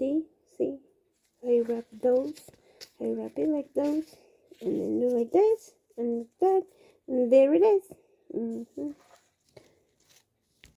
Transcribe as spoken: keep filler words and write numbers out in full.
see, see, I wrap those, I wrap it like those, and then do like this, and like that, and there it is. Mm-hmm.